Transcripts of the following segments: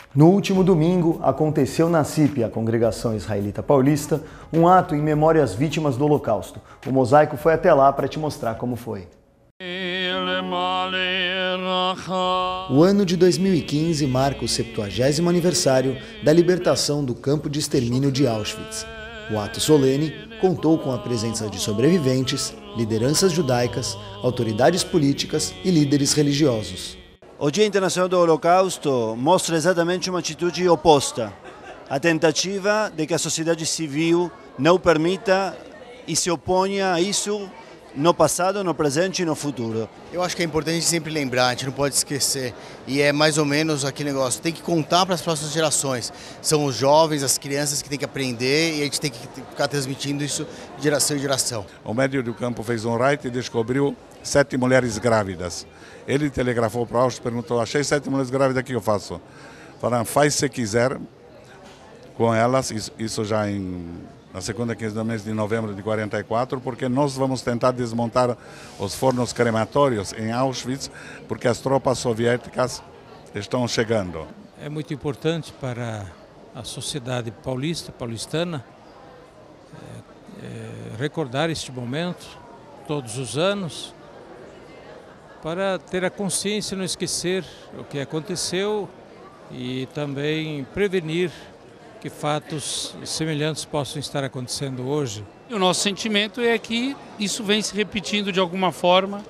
No último domingo, aconteceu na CIP, a Congregação Israelita Paulista, um ato em memória às vítimas do Holocausto. O Mosaico foi até lá para te mostrar como foi. O ano de 2015 marca o 70º aniversário da libertação do campo de extermínio de Auschwitz. O ato solene contou com a presença de sobreviventes, lideranças judaicas, autoridades políticas e líderes religiosos. O Dia Internacional do Holocausto mostra exatamente uma atitude oposta, a tentativa de que a sociedade civil não permita e se oponha a isso no passado, no presente e no futuro. Eu acho que é importante sempre lembrar, a gente não pode esquecer, e é mais ou menos aquele negócio, tem que contar para as próximas gerações. São os jovens, as crianças que têm que aprender e a gente tem que ficar transmitindo isso de geração em geração. O médico do campo fez um raid e descobriu 7 mulheres grávidas. Ele telegrafou para Auschwitz e perguntou: achei 7 mulheres grávidas, o que eu faço? Falaram: faz se quiser com elas, isso já na segunda quinzena do mês de novembro de 44, porque nós vamos tentar desmontar os fornos crematórios em Auschwitz, porque as tropas soviéticas estão chegando. É muito importante para a sociedade paulistana, recordar este momento todos os anos, para ter a consciência e não esquecer o que aconteceu e também prevenir que fatos semelhantes possam estar acontecendo hoje. O nosso sentimento é que isso vem se repetindo de alguma forma,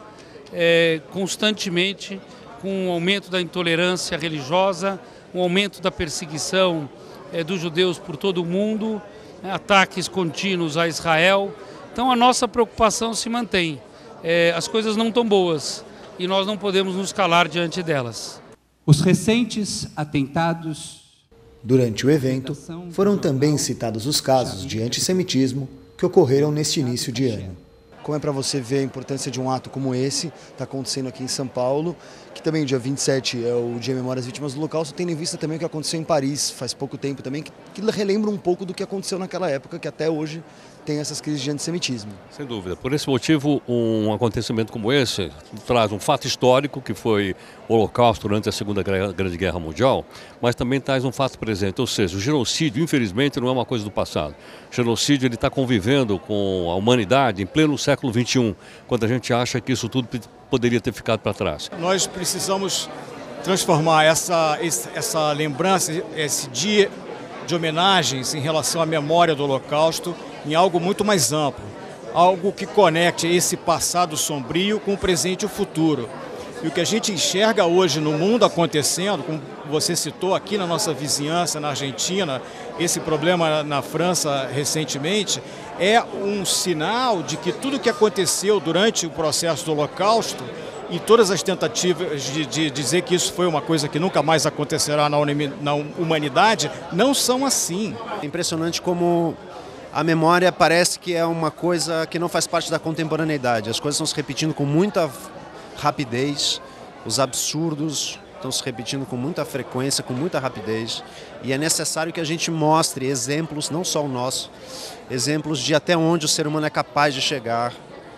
constantemente, com o aumento da intolerância religiosa, o aumento da perseguição dos judeus por todo o mundo, ataques contínuos a Israel. Então a nossa preocupação se mantém. As coisas não estão boas e nós não podemos nos calar diante delas. Os recentes atentados... Durante o evento, foram também citados os casos de antissemitismo que ocorreram neste início de ano. Como é para você ver a importância de um ato como esse, está acontecendo aqui em São Paulo, que também dia 27 é o Dia de Memória às Vítimas do Holocausto, tendo em vista também o que aconteceu em Paris faz pouco tempo também, que relembra um pouco do que aconteceu naquela época, que até hoje tem essas crises de antissemitismo. Sem dúvida. Por esse motivo, um acontecimento como esse traz um fato histórico, que foi o Holocausto durante a Segunda Grande Guerra Mundial, mas também traz um fato presente, ou seja, o genocídio, infelizmente, não é uma coisa do passado. O genocídio está convivendo com a humanidade em pleno século XXI, quando a gente acha que isso tudo poderia ter ficado para trás. Nós precisamos transformar essa lembrança, esse dia de homenagens em relação à memória do Holocausto, em algo muito mais amplo, algo que conecte esse passado sombrio com o presente e o futuro. E o que a gente enxerga hoje no mundo acontecendo, como você citou aqui na nossa vizinhança, na Argentina, esse problema na França recentemente, é um sinal de que tudo o que aconteceu durante o processo do Holocausto e todas as tentativas de dizer que isso foi uma coisa que nunca mais acontecerá na humanidade, não são assim. É impressionante como a memória parece que é uma coisa que não faz parte da contemporaneidade. As coisas estão se repetindo com muita rapidez, os absurdos estão se repetindo com muita frequência, com muita rapidez, e é necessário que a gente mostre exemplos, não só o nosso, exemplos de até onde o ser humano é capaz de chegar.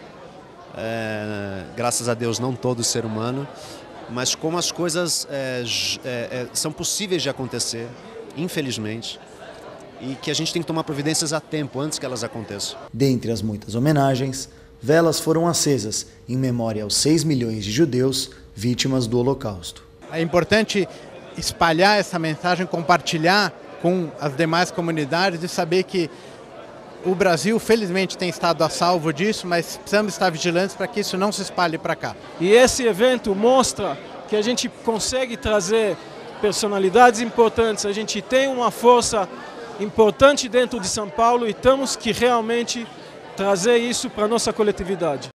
Graças a Deus não todo ser humano, mas como as coisas são possíveis de acontecer, infelizmente, e que a gente tem que tomar providências a tempo, antes que elas aconteçam. Dentre as muitas homenagens, velas foram acesas em memória aos 6 milhões de judeus vítimas do Holocausto. É importante espalhar essa mensagem, compartilhar com as demais comunidades e saber que o Brasil, felizmente, tem estado a salvo disso, mas precisamos estar vigilantes para que isso não se espalhe para cá. E esse evento mostra que a gente consegue trazer personalidades importantes, a gente tem uma força importante dentro de São Paulo e temos que realmente trazer isso para a nossa coletividade.